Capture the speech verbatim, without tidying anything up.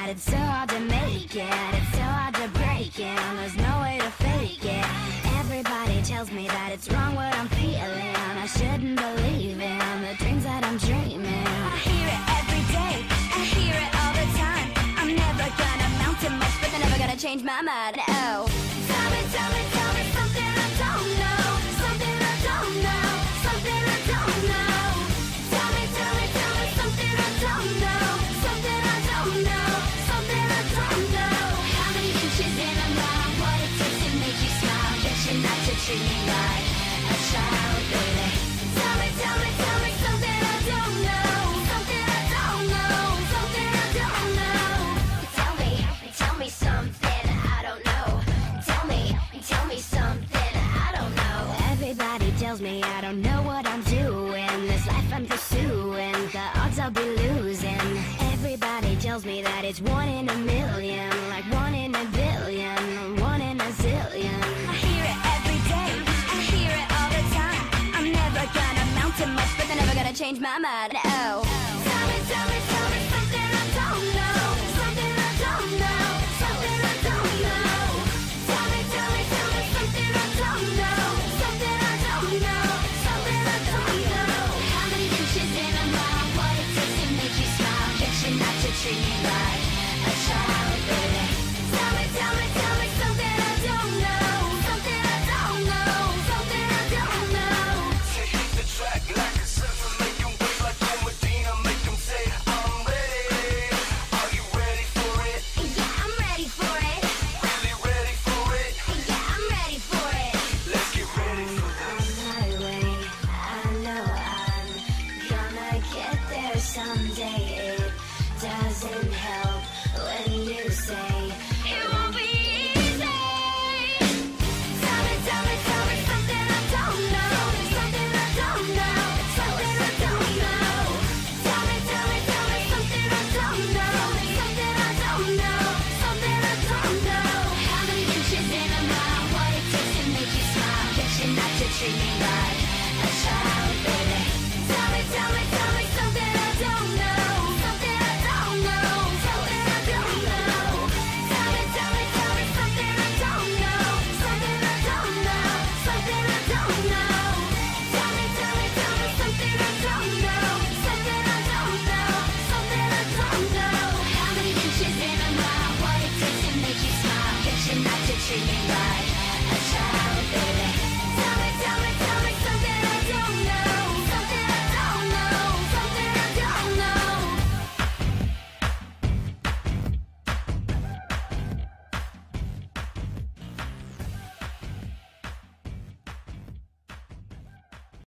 that it's so hard to make it, it's so hard to break it, there's no way to fake it. Everybody tells me that it's wrong what I'm feeling, I shouldn't believe in the dreams that I'm dreaming. I hear it every day, I hear it all the time. I'm never gonna amount to much, but they're never gonna change my mind. Oh, tell me, tell me, tell me something I don't know, something I don't know, something I don't know. Tell me, tell me, tell me something I don't know, something I don't know, something I don't know. How many inches in a mile? What it takes to make you smile? Get you not to treat me like a child, baby. Tell me, tell me, tell me something I don't know, something I don't know, something I don't know. Tell me, tell me something I don't know. Tell me, tell me something I don't know. Everybody tells me I don't know what I'm doing, this life I'm pursuing, the odds I'll be losing. Everybody tells me that it's one in a million, like one in a billion, one in a zillion. I hear it every day, I hear it all the time. I'm never gonna amount to much, but they're never gonna change my mind. Oh.